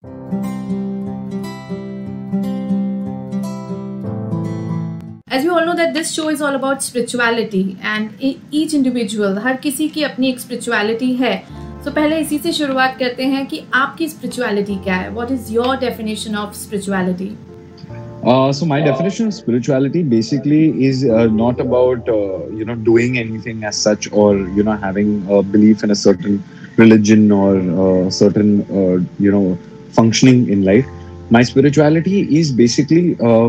As you all know that this show is all about spirituality and each individual, हर किसी की अपनी एक spirituality है. So पहले इसी से शुरुआत करते हैं कि आपकी spirituality क्या है? What is your definition of spirituality? So my definition of spirituality basically is not about doing anything as such, or having a belief in a certain religion or certain functioning in life. My spirituality is basically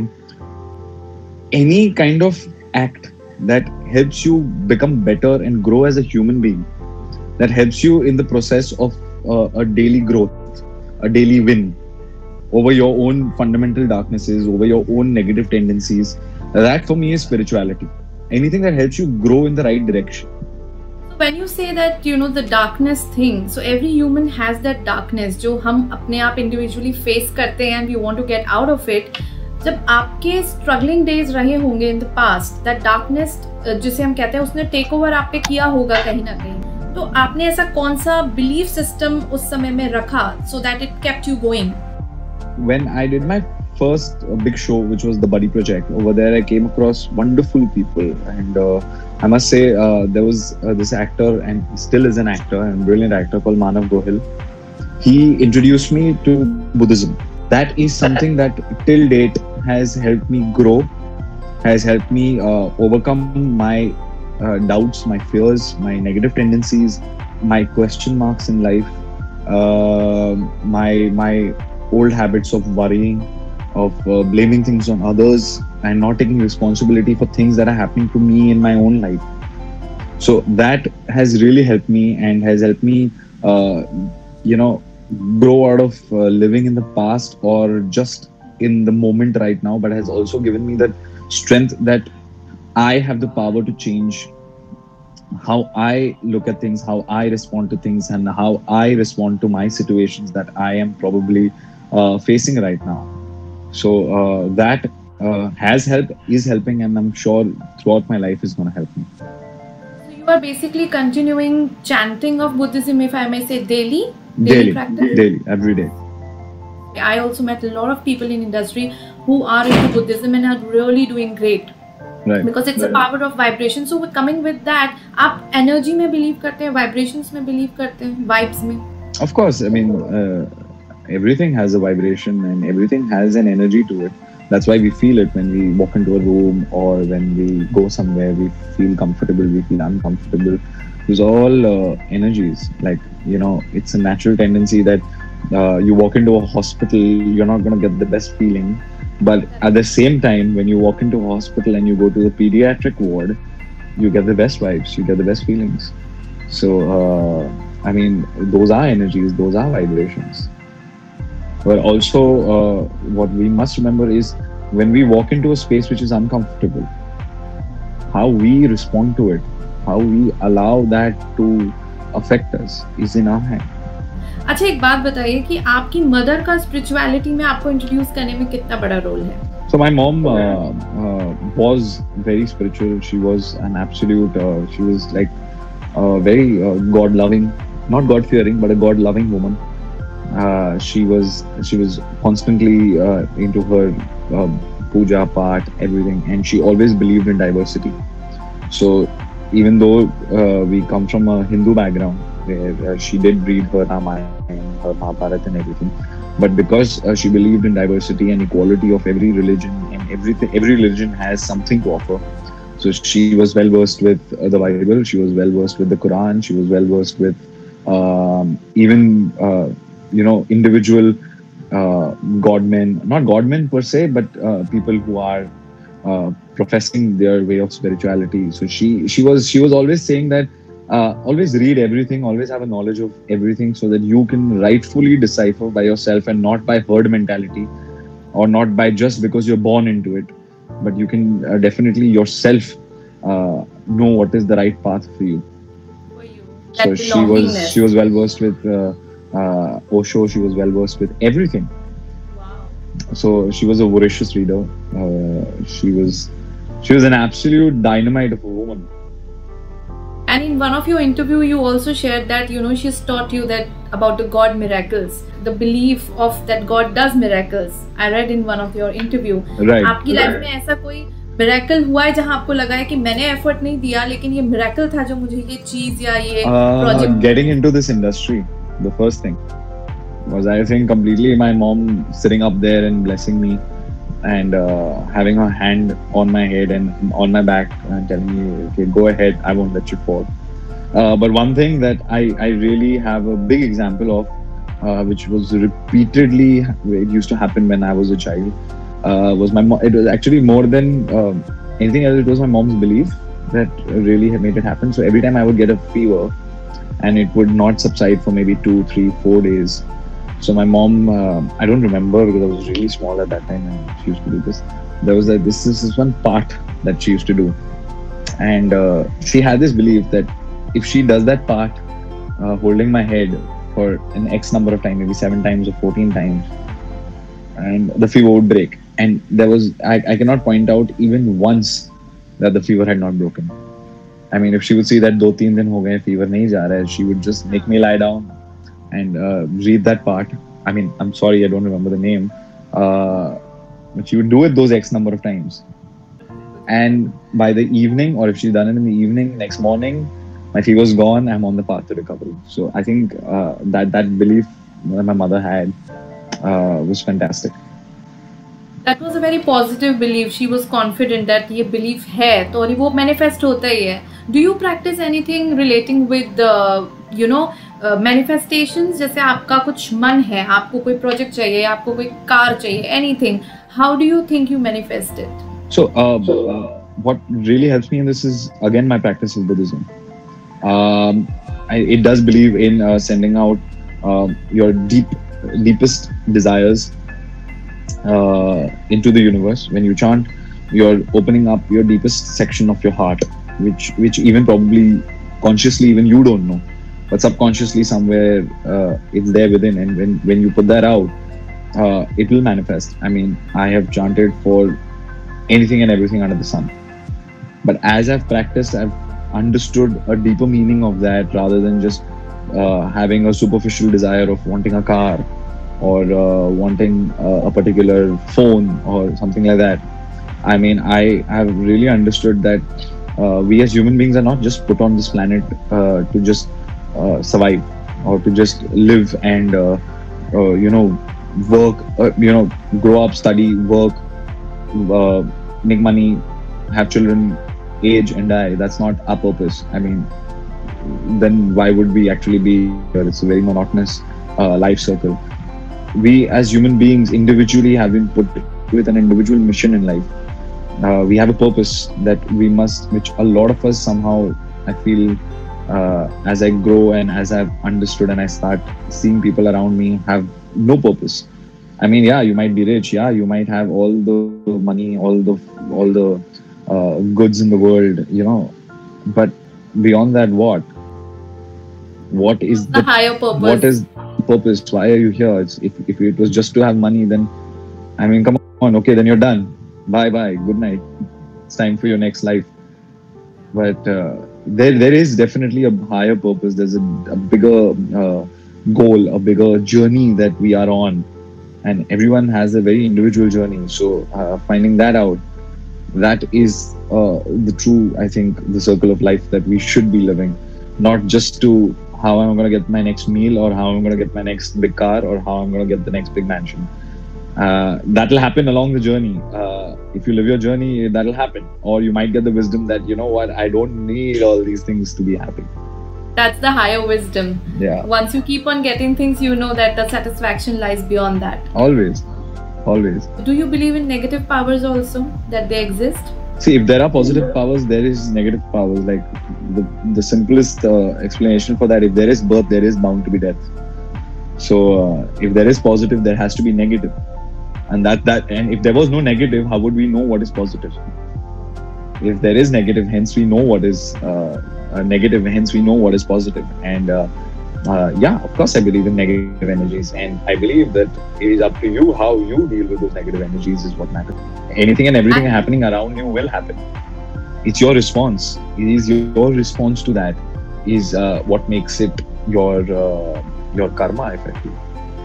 any kind of act that helps you become better and grow as a human being, that helps you in the process of a daily growth, a daily win over your own fundamental darknesses, over your own negative tendencies. That for me is spirituality. Anything that helps you grow in the right direction. So when you say that, the darkness thing, so every human has that darkness जो हम अपने आप individually face करते हैं and we want to get out of it. जब आपके struggling days रहे होंगे in the past, that darkness जिसे हम कहते हैं उसने take over आप पे किया होगा कहीं ना कहीं, तो आपने ऐसा कौन सा belief system उस समय में रखा so that it kept you going? When I did my first big show, which was the Buddy Project, over there I came across wonderful people, and I must say there was this actor, and still is an actor, and brilliant actor called Manav Gohil. He introduced me to Buddhism. That is something that till date has helped me grow, has helped me overcome my doubts, my fears, my negative tendencies, my question marks in life, my old habits of worrying, of blaming things on others, and not taking responsibility for things that are happening to me in my own life. So that has really helped me, and has helped me grow out of living in the past or just in the moment right now, but has also given me that strength that I have the power to change how I look at things, how I respond to things, and how I respond to my situations that I am probably facing right now. So that has helped, is helping, and I'm sure throughout my life is going to help me. So you are basically continuing chanting of Buddhism, if I may say, daily practice? Daily, every day. I also met a lot of people in industry who are into Buddhism and are really doing great. Right. Because it's a power of vibration. So coming with that, आप energy में believe करते हैं, vibrations में believe करते हैं, vibes में? Of course, I mean, everything has a vibration and everything has an energy to it. That's why we feel it when we walk into a room, or when we go somewhere, we feel comfortable, we feel uncomfortable. These are all energies. Like, it's a natural tendency that you walk into a hospital, you're not going to get the best feeling. But at the same time, when you walk into a hospital and you go to the pediatric ward, you get the best vibes, you get the best feelings. So, those are energies, those are vibrations. But also, what we must remember is when we walk into a space which is uncomfortable, how we respond to it, how we allow that to affect us is in our hand. अच्छा, एक बात बताइए कि आपकी mother का spirituality में आपको introduce करने में कितना बड़ा रोल है? So my mom was very spiritual. She was an absolute. She was like very God-loving, not God-fearing, but a God-loving woman. She was constantly into her puja, part, everything, and she always believed in diversity. So even though we come from a Hindu background, where she did read her Ramayana, her Mahabharata and everything, but because she believed in diversity and equality of every religion, and every religion has something to offer. So she was well versed with the Bible, she was well versed with the Quran, she was well versed with even individual godmen, not godmen per se, but people who are professing their way of spirituality. So she was always saying that always read everything, always have a knowledge of everything, so that you can rightfully decipher by yourself and not by herd mentality, or not by just because you're born into it, but you can definitely yourself know what is the right path for you. So she was well versed with Osho. She was well versed with everything. Wow. So she was a voracious reader. She was an absolute dynamite of a woman. And And in one of your interview, you also shared that, you know, she's taught you that about the God miracles, the belief of that God does miracles. I read in one of your interview. Right. आपकी life में ऐसा कोई miracle हुआ है जहाँ आपको लगा है कि मैंने एफर्ट नहीं दिया लेकिन ये मिरेकल था जो मुझे ये चीज या ये project? Getting into this industry, the first thing was, I think, completely my mom sitting up there and blessing me and having her hand on my head and on my back and telling me, okay, go ahead, I won't let you fall. But one thing that I really have a big example of, which was repeatedly, it used to happen when I was a child, was my mom. It was actually more than anything else, it was my mom's belief that really made it happen. So every time I would get a fever and it would not subside for maybe 2, 3, 4 days. So my mom, I don't remember because I was really small at that time and she used to do this. There was this is one part that she used to do. And she had this belief that if she does that part, holding my head for an X number of times, maybe 7 times or 14 times, and the fever would break. And there was, I cannot point out even once that the fever had not broken. I mean, if she would see that 2-3 दिन हो गए fever नहीं जा रहा है, she would just make me lie down and read that part. I mean, I'm sorry, I don't remember the name. But she would do it those X number of times. And by the evening, or if she's done it in the evening, next morning, my fever's gone, I'm on the path to recovery. So I think that belief that my mother had was fantastic. That was a very positive belief. She was confident that ये belief है तो वो manifest होता ही है. Do you practice anything relating with you know manifestations? जैसे आपका कुछ मन है, आपको कोई project चाहिए, आपको कोई car चाहिए, anything. How do you think you manifest it? So what really helps me in this is again my practice of Buddhism. It does believe in sending out your deepest desires into the universe. When you chant, you're opening up your deepest section of your heart, which even probably consciously even you don't know, but subconsciously somewhere it's there within, and when you put that out, it will manifest. I mean, I have chanted for anything and everything under the sun, but as I've practiced, I've understood a deeper meaning of that, rather than just having a superficial desire of wanting a car or wanting a particular phone or something like that. I mean, I have really understood that we as human beings are not just put on this planet to just survive or to just live and work, grow up, study, work, make money, have children, age and die. That's not our purpose. I mean, then why would we actually be here? It's a very monotonous life circle. We as human beings individually have been put with an individual mission in life. We have a purpose that we must, which a lot of us somehow, I feel, as I grow and as I've understood and I start seeing people around me have no purpose. I mean, yeah, you might be rich, yeah, you might have all the money, all the goods in the world, but beyond that, what is the higher purpose? What is purpose? Why are you here? If it was just to have money, then I mean, come on, okay, then you're done. Bye, good night. It's time for your next life. But there is definitely a higher purpose. There's a bigger goal, a bigger journey that we are on, and everyone has a very individual journey. So finding that out, that is the true, I think, the circle of life that we should be living, not just to how I'm going to get my next meal, or how I'm going to get my next big car, or how I'm going to get the next big mansion. That'll happen along the journey. If you live your journey, that'll happen. Or you might get the wisdom that, you know what, I don't need all these things to be happy. That's the higher wisdom. Yeah. Once you keep on getting things, you know that the satisfaction lies beyond that. Always. Do you believe in negative powers also, that they exist? See, if there are positive powers, there is negative powers. Like the simplest explanation for that, if there is birth, there is bound to be death. So if there is positive, there has to be negative. And and if there was no negative, how would we know what is positive? If there is negative, hence we know what is negative, hence we know what is positive. And yeah, of course I believe in negative energies, and I believe that it is up to you how you deal with those negative energies is what matters. Anything and everything happening around you will happen. It's your response. It is your response to that. is what makes it your karma, I feel.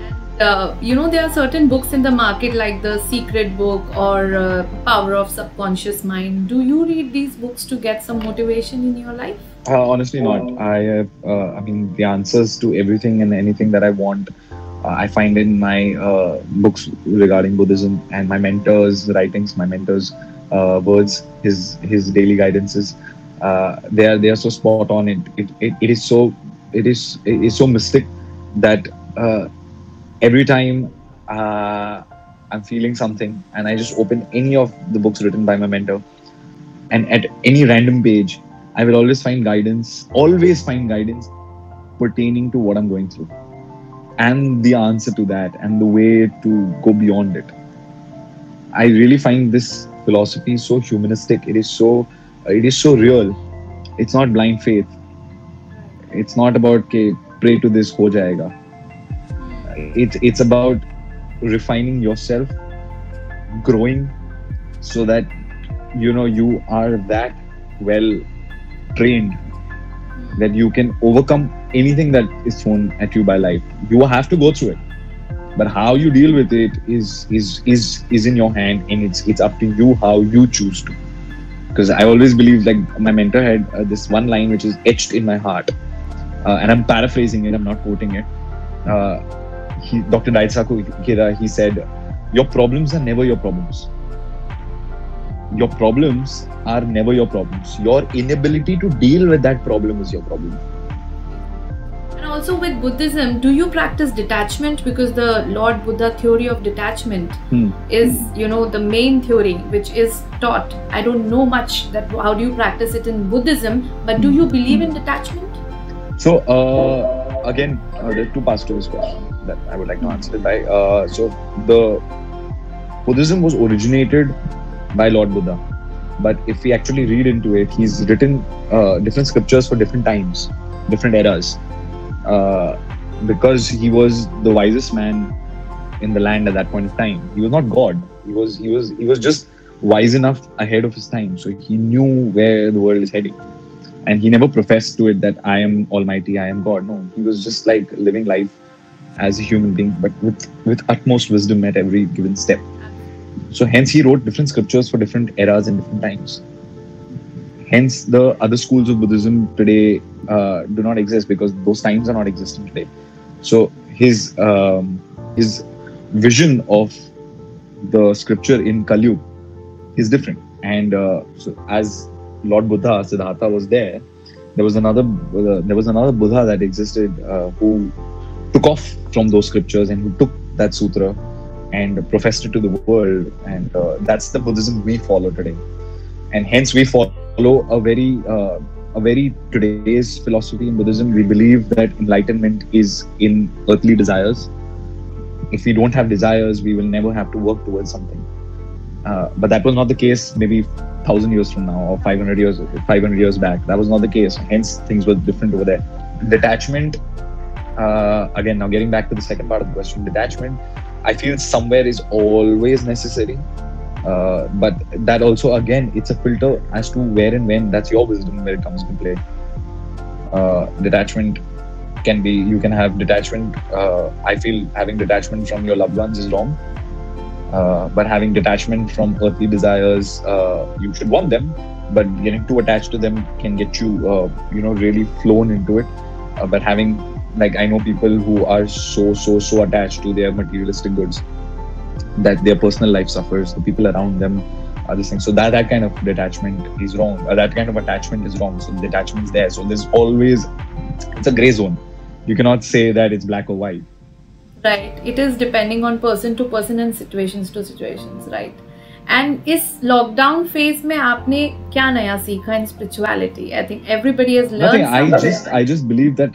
There are certain books in the market like The Secret Book or Power of Subconscious Mind. Do you read these books to get some motivation in your life? Honestly, not. I have, I mean, the answers to everything and anything that I want, I find in my books regarding Buddhism and my mentor's writings, my mentor's words, his daily guidances. They are so spot on. It is so mystic that every time I'm feeling something and I just open any of the books written by my mentor, and at any random page, I will always find guidance pertaining to what I'm going through and the answer to that and the way to go beyond it. I really find this philosophy so humanistic. It is so real. It's not blind faith. It's not about okay, pray to this, ho jayega. It's about refining yourself, growing, so that you are that well trained that you can overcome anything that is thrown at you by life. You have to go through it, but how you deal with it is in your hand, and it's up to you how you choose to. Because I always believe, like my mentor had this one line which is etched in my heart, and I'm paraphrasing it. I'm not quoting it. Dr. Daisaku Ikeda, he said, "Your problems are never your problems. Your problems are never your problems. Your inability to deal with that problem is your problem." And also with Buddhism, do you practice detachment? Because the Lord Buddha theory of detachment is, the main theory which is taught. I don't know much that how do you practice it in Buddhism, but do you believe in detachment? So again, there are two parts to this question that I would like to answer it by. So the Buddhism was originated by Lord Buddha, but if we actually read into it, he's written different scriptures for different times, different eras, because he was the wisest man in the land at that point of time. He was not God. He was just wise enough ahead of his time, so he knew where the world is heading. And he never professed to it that I am Almighty, I am God. No, he was just like living life as a human being, but with utmost wisdom at every given step. So hence he wrote different scriptures for different eras and different times. Hence the other schools of Buddhism today do not exist, because those times are not existing today. So his vision of the scripture in Kali Yuga is different. And so as Lord Buddha, Siddhartha was there was another Buddha that existed who took off from those scriptures and who took that sutra and professed it to the world, and that's the Buddhism we follow today. And hence we follow a very today's philosophy in Buddhism. We believe that enlightenment is in earthly desires. If we don't have desires, we will never have to work towards something. But that was not the case maybe 1,000 years from now or 500 years back. That was not the case. Hence things were different over there. Detachment, again, now getting back to the second part of the question, detachment, I feel somewhere is always necessary. But that also, again, it's a filter as to where and when. That's your wisdom where it comes to play. Detachment can be, you can have detachment. I feel having detachment from your loved ones is wrong. But having detachment from earthly desires, you should want them, but getting too attached to them can get you, really flown into it. But having, like, I know people who are so attached to their materialistic goods that their personal life suffers, the people around them are this thing. So that kind of detachment is wrong. That kind of attachment is wrong. So detachment is there. So there's always, it's a gray zone. You cannot say that it's black or white. Right. It is depending on person to person and situations to situations, right? And इस lockdown phase में आपने क्या नया सीखा in spirituality? I think everybody has learned something. I just believe that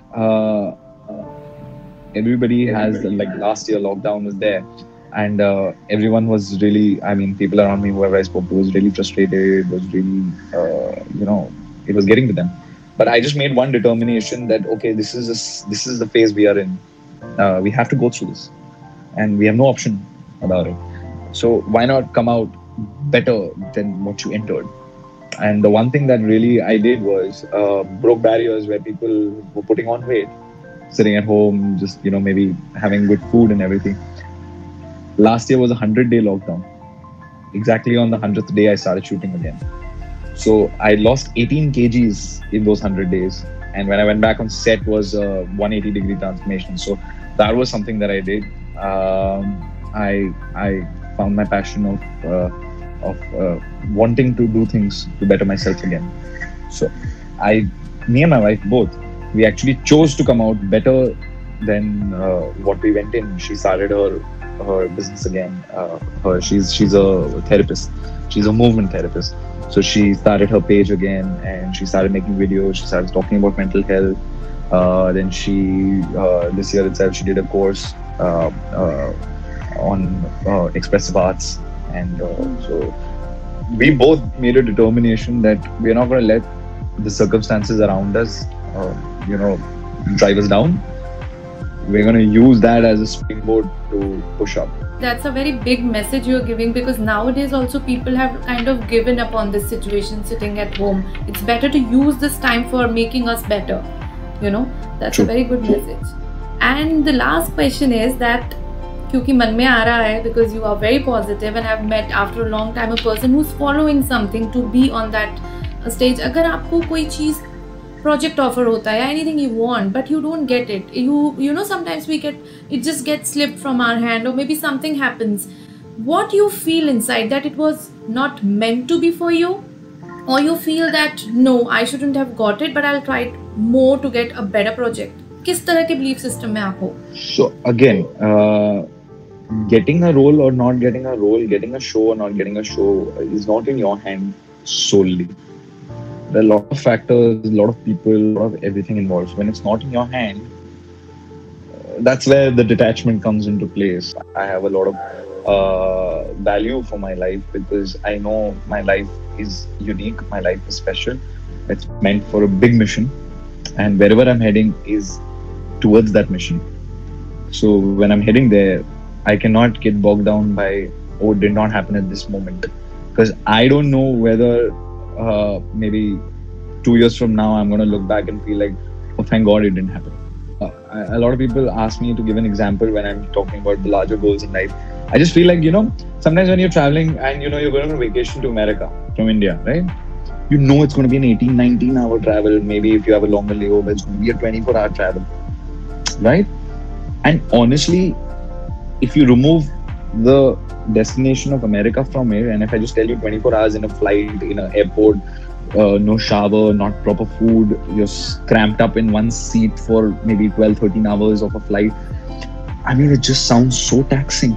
everybody has, like, last year lockdown was there, and everyone was really, I mean, people around me, whoever I spoke to, was really frustrated, was really, it was getting to them. But I just made one determination that, okay, this is the phase we are in. We have to go through this, and we have no option about it. So why not come out better than what you entered? And the one thing that really I did was broke barriers where people were putting on weight, sitting at home, just maybe having good food and everything. Last year was a 100-day lockdown. Exactly on the 100th day, I started shooting again. So I lost 18 kgs in those 100 days. And when I went back on set was a 180-degree transformation. So that was something that I did. I found my passion of wanting to do things to better myself again. So me and my wife both, we actually chose to come out better than what we went in. She started her business again. She's a therapist. She's a movement therapist. So she started her page again, and she started making videos. She started talking about mental health. Then she this year itself she did a course on expressive arts, and so we both made a determination that we're not going to let the circumstances around us drive us down. We're going to use that as a springboard to push up. That's a very big message you're giving, because nowadays also people have kind of given up on this situation, sitting at home. It's better to use this time for making us better. That's True. A very good message. And the last question is that, क्योंकि मन में आ रहा है, because you are very positive and I've met after a long time a person who's following something to be on that stage. अगर आपको कोई चीज़ project offer होता है, anything you want, but you don't get it. You know sometimes it just gets slipped from our hand, or maybe something happens. What you feel inside, that it was not meant to be for you, or you feel that no, I shouldn't have got it, but I'll try it more to get a better project. किस तरह के belief system में आप हो? So again, getting a role or not getting a role, getting a show or not getting a show is not in your hand solely. There are a lot of factors, a lot of people, a lot of everything involved. When it's not in your hand, that's where the detachment comes into place. I have a lot of value for my life, because I know my life is unique, my life is special. It's meant for a big mission, and wherever I'm heading is towards that mission. So when I'm heading there, I cannot get bogged down by, oh, it did not happen at this moment, because I don't know whether maybe 2 years from now I'm going to look back and feel like, oh, thank God it didn't happen. A lot of people ask me to give an example when I'm talking about the larger goals in life. I just feel like, sometimes when you're traveling and you're going on vacation to America from India, right? It's going to be an 18-19 hour travel. Maybe if you have a longer layover, it's going to be a 24-hour travel, right? And honestly, if you remove the destination of America from it, and if I just tell you 24 hours in a flight, in an airport, no shower, not proper food, you're cramped up in one seat for maybe 12-13 hours of a flight. I mean, it just sounds so taxing.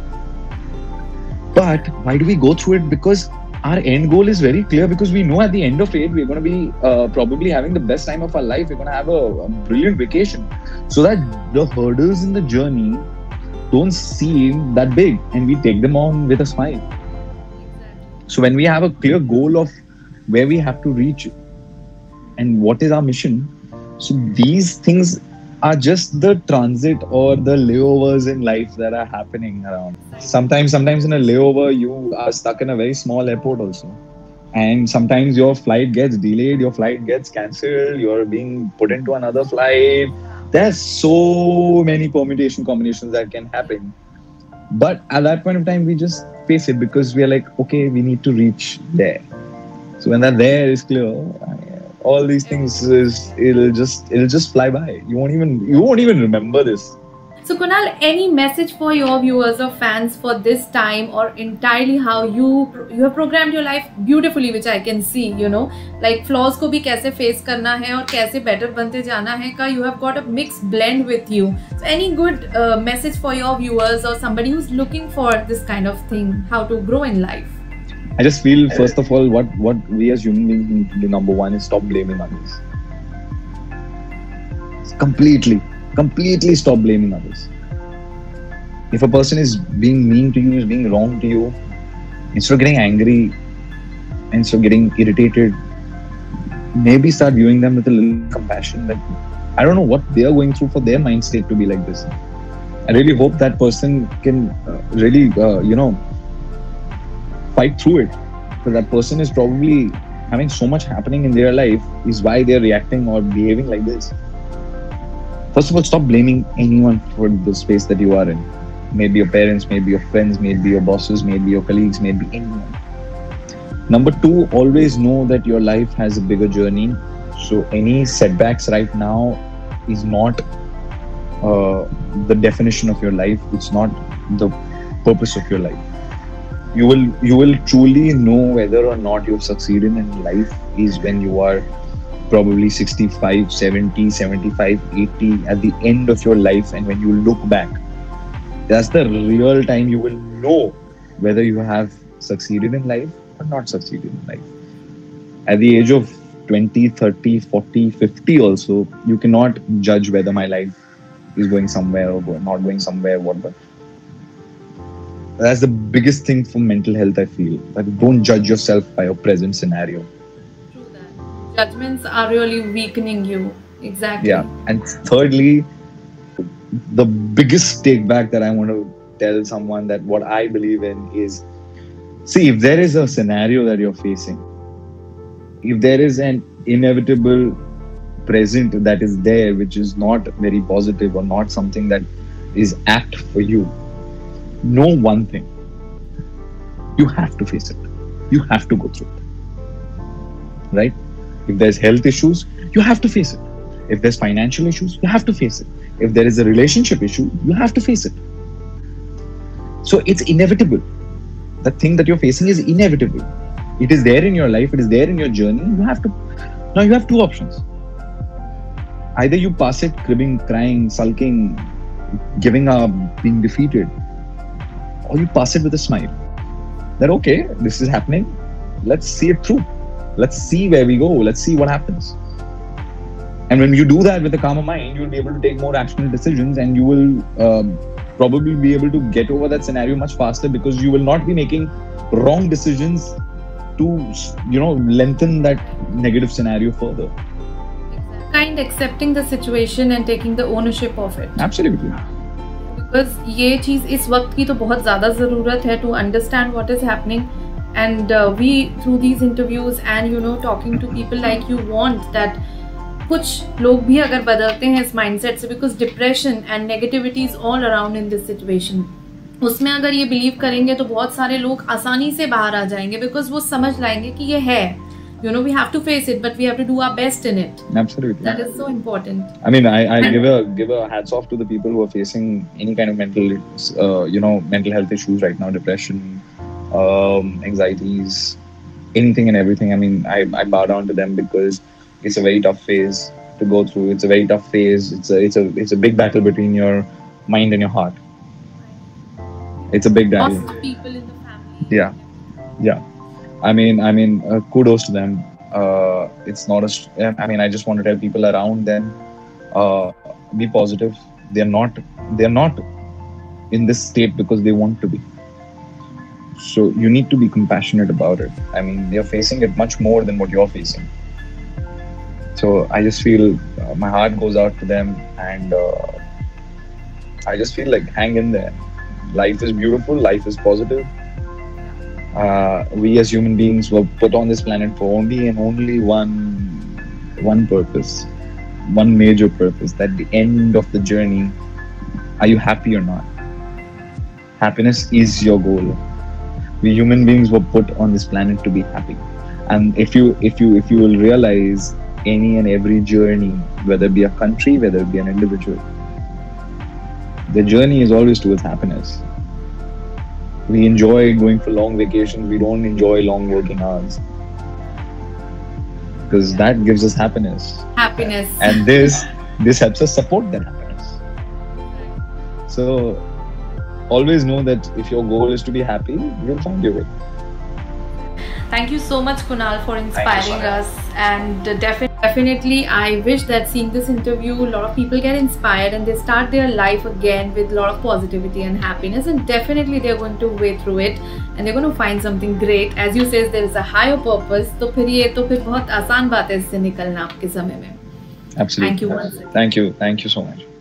But why do we go through it? Because our end goal is very clear, because we know at the end of it, we're going to be probably having the best time of our life. We're going to have a brilliant vacation. So that the hurdles in the journey don't seem that big, and we take them on with a smile. So when we have a clear goal of where we have to reach and what is our mission, so these things are just the transit or the layovers in life that are happening around. Sometimes in a layover, you are stuck in a very small airport also. And sometimes your flight gets delayed, your flight gets cancelled, you're being put into another flight. There's so many combinations that can happen. But at that point of time, we just face it, because we are like, okay, we need to reach there. So when that there is clear, all these things it'll just fly by. You won't even remember this. So Kunal, any message for your viewers or fans for this time, or entirely how you have programmed your life beautifully, which I can see, like flaws को भी कैसे face करना है और कैसे better बनते जाना है का, you have got a mixed blend with you. So any good message for your viewers or somebody who's looking for this kind of thing, how to grow in life? I just feel, first of all, what we as human beings need to do, number one, is stop blaming others. Completely stop blaming others. If a person is being mean to you, is being wrong to you, instead of getting angry, instead of getting irritated, maybe start viewing them with a little compassion. That I don't know what they are going through for their mind state to be like this. I really hope that person can really, fight through it. Because that person is probably having so much happening in their life is why they're reacting or behaving like this. First of all, stop blaming anyone for the space that you are in. Maybe your parents, maybe your friends, maybe your bosses, maybe your colleagues, maybe anyone. Number two, always know that your life has a bigger journey. So any setbacks right now is not the definition of your life. It's not the purpose of your life. You will truly know whether or not you've succeeded in life is when you are probably 65, 70, 75, 80 at the end of your life, and when you look back, that's the real time you will know whether you have succeeded in life or not succeeded in life. At the age of 20, 30, 40, 50 also, you cannot judge whether my life is going somewhere or not going somewhere, whatever. That's the biggest thing for mental health, I feel. Like, don't judge yourself by your present scenario. True that. Judgments are really weakening you. Exactly. Yeah. And thirdly, the biggest take back that I want to tell someone, that what I believe in is, see, if there is a scenario that you're facing, if there is an inevitable present that is there, which is not very positive or not something that is apt for you, know one thing: you have to face it. You have to go through it. Right? If there's health issues, you have to face it. If there's financial issues, you have to face it. If there is a relationship issue, you have to face it. So it's inevitable. The thing that you're facing is inevitable. It is there in your life. It is there in your journey. Now you have two options. Either you pass it cribbing, crying, sulking, giving up, being defeated, or you pass it with a smile. That, okay, this is happening. Let's see it through. Let's see where we go. Let's see what happens. And when you do that with a calmer mind, you'll be able to take more rational decisions, and you will probably be able to get over that scenario much faster, because you will not be making wrong decisions to, lengthen that negative scenario further. Kind accepting the situation and taking the ownership of it. Absolutely. Because ये चीज़ इस वक्त की तो बहुत ज़्यादा ज़रूरत है to understand what is happening, and we through these interviews and talking to people like you want that कुछ लोग भी अगर बदलते हैं इस mindset से, because depression and negativity is all around in this situation, उसमें अगर ये believe करेंगे तो बहुत सारे लोग आसानी से बाहर आ जाएंगे, because वो समझ लाएंगे कि ये है. We have to face it, but we have to do our best in it. Absolutely. That is so important. I mean, I give a hats off to the people who are facing any kind of mental health issues right now, depression, anxieties, anything and everything. I mean, I bow down to them, because it's a very tough phase to go through. It's a very tough phase. It's a big battle between your mind and your heart. It's a big battle. Lots of people in the family. Yeah. I mean, kudos to them. It's not I just want to tell people around them, be positive. They're not in this state because they want to be. So you need to be compassionate about it. I mean, they're facing it much more than what you're facing. So I just feel my heart goes out to them, and I just feel like hang in there. Life is beautiful. Life is positive. We as human beings were put on this planet for only one purpose, one major purpose. That at the end of the journey, are you happy or not? Happiness is your goal. We human beings were put on this planet to be happy. And if you will realize, any and every journey, whether it be a country, whether it be an individual, the journey is always towards happiness. We enjoy going for long vacations. We don't enjoy long working hours, because that gives us happiness. And this helps us support that happiness. So always know that if your goal is to be happy, you'll find your way. Thank you so much, Kunal, for inspiring us. And definitely, I wish that seeing this interview, a lot of people get inspired and they start their life again with a lot of positivity and happiness. And definitely, they're going to way through it and they're going to find something great. As you say, there is a higher purpose. तो फिर ये तो फिर बहुत आसान बात है इससे निकलना आपके समय में. Absolutely. Thank you once again. Thank you so much.